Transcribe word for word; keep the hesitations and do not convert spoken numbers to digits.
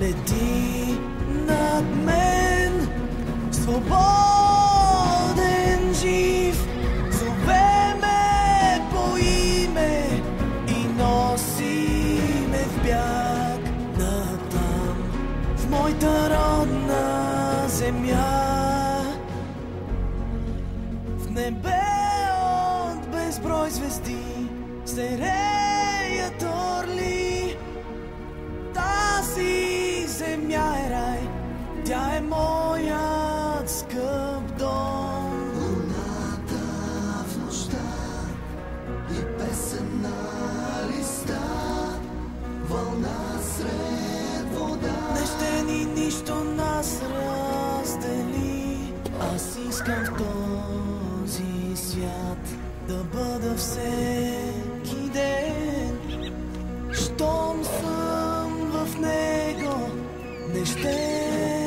лети над мен, свободен, жив, зове ме по име и носи ме в бяг натам, в моята родна земя. В небе от безброй звезди се реят орли. Тази земя е рай, тя е моят скъп дом. Луната в нощта и песен на листа, вълна сред вода. Не ще ни нищо нас раздели. Аз искам в този свят да бъда всеки ден. Щом съм в него, не ще